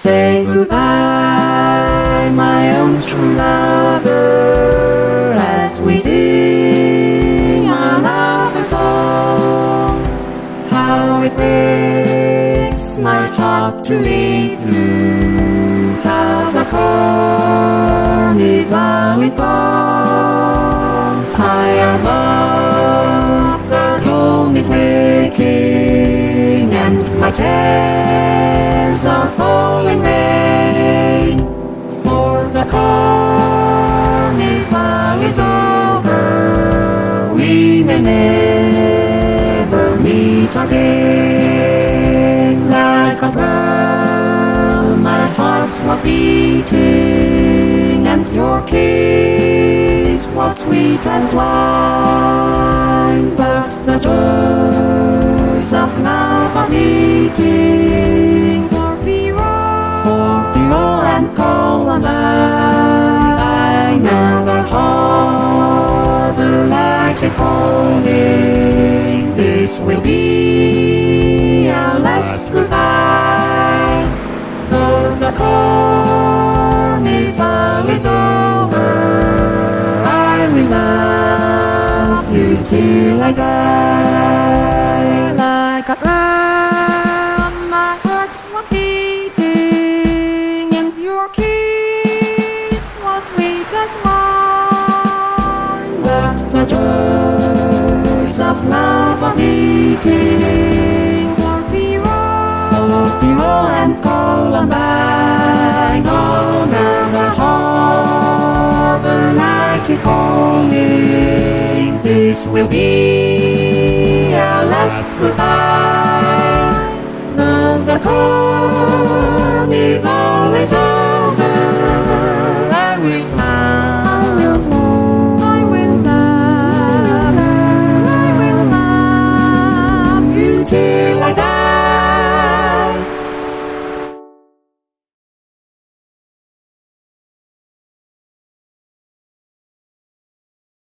Say goodbye, my own true lover, as we sing our love song. How it breaks my heart to leave you, how the carnival is gone. High above, the dome is waking, and my tears are falling rain. For the carnival is over, we may never meet again. Like a drum, my heart was beating, and your kiss was sweet as wine. But the joys of love are fleeting. For Pierrot and Columbine, now the harbor light is calling. This will be our last goodbye. Though the carnival is over, I will love you till I die. Like a drum, my heart was beating, and your kiss was sweet as wine. But the joys of love are fleeting. For Pierrot and Columbine, oh, now the harbor light is calling. This will be our last goodbye. Though the carnival is over,